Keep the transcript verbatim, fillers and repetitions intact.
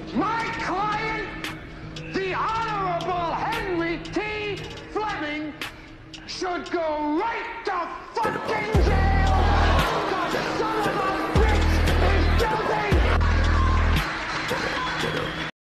My client, the Honorable Henry T. Fleming, should go right